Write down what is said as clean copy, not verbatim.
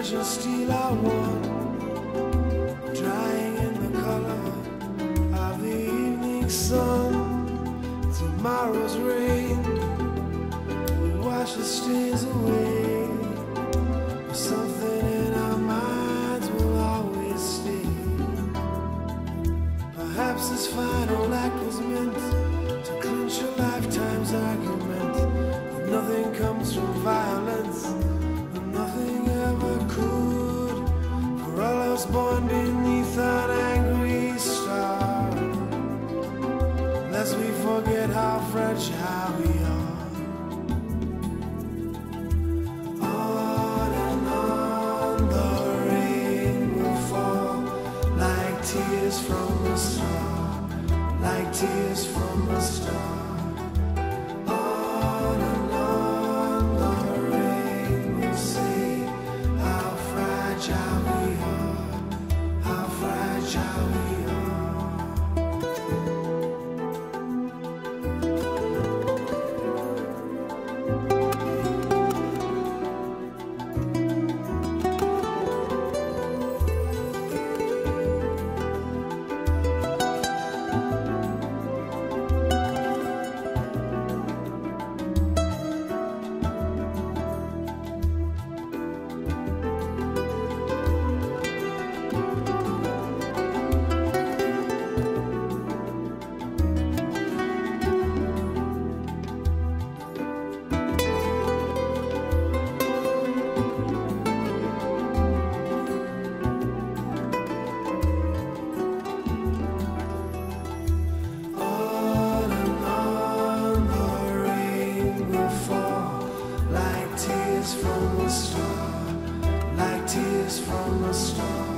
fragile steel I want, drying in the color of the evening sun. Tomorrow's rain will wash the stains away, but something in our minds will always stay. Perhaps this final act was meant to clinch a lifetime's argument, that nothing comes from violence, and nothing ever could. For all of us born beneath an angry star, lest we forget how fragile we are. On and on the rain will fall, like tears from a star, like tears from a star. On and on the rain will say how fragile we are, how fragile we are. From a star, like tears from a star.